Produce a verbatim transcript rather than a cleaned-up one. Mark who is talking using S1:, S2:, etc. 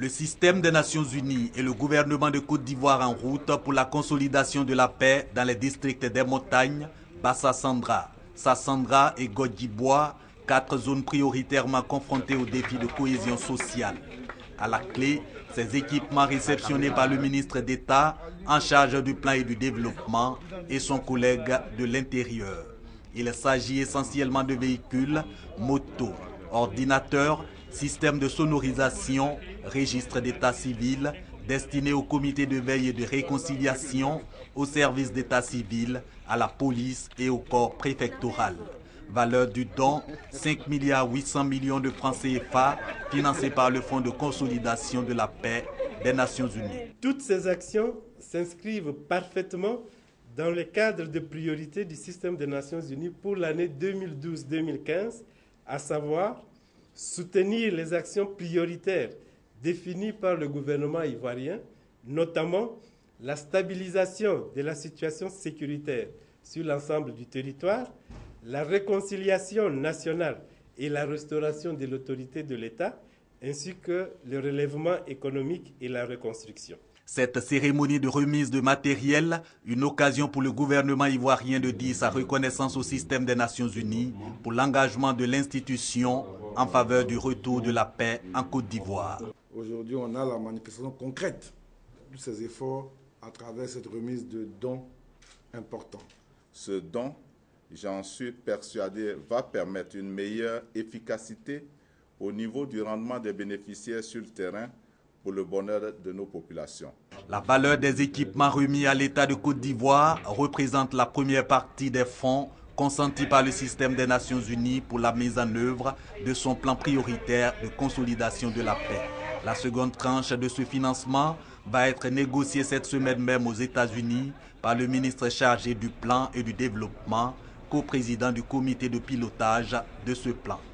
S1: Le système des Nations Unies et le gouvernement de Côte d'Ivoire en route pour la consolidation de la paix dans les districts des montagnes, Bassa-Sandra, Sassandra et Godjibois, quatre zones prioritairement confrontées aux défis de cohésion sociale. À la clé, ces équipements réceptionnés par le ministre d'État en charge du plan et du développement et son collègue de l'Intérieur. Il s'agit essentiellement de véhicules, motos, ordinateurs, systèmes de sonorisation, registres d'état civil, destinés au comité de veille et de réconciliation, au service d'état civil, à la police et au corps préfectoral. Valeur du don, cinq milliards huit cents millions de francs C F A, financés par le Fonds de consolidation de la paix des Nations Unies.
S2: Toutes ces actions s'inscrivent parfaitement dans le cadre de priorité du système des Nations Unies pour l'année deux mille douze deux mille quinze, à savoir soutenir les actions prioritaires définies par le gouvernement ivoirien, notamment la stabilisation de la situation sécuritaire sur l'ensemble du territoire, la réconciliation nationale et la restauration de l'autorité de l'État, ainsi que le relèvement économique et la reconstruction.
S1: Cette cérémonie de remise de matériel, une occasion pour le gouvernement ivoirien de dire sa reconnaissance au système des Nations Unies pour l'engagement de l'institution en faveur du retour de la paix en Côte d'Ivoire.
S3: Aujourd'hui, on a la manifestation concrète de ces efforts à travers cette remise de dons importants.
S4: Ce don, j'en suis persuadé, va permettre une meilleure efficacité au niveau du rendement des bénéficiaires sur le terrain pour le bonheur de nos populations.
S1: La valeur des équipements remis à l'État de Côte d'Ivoire représente la première partie des fonds consentis par le système des Nations Unies pour la mise en œuvre de son plan prioritaire de consolidation de la paix. La seconde tranche de ce financement va être négociée cette semaine même aux États-Unis par le ministre chargé du plan et du développement, co-président du comité de pilotage de ce plan.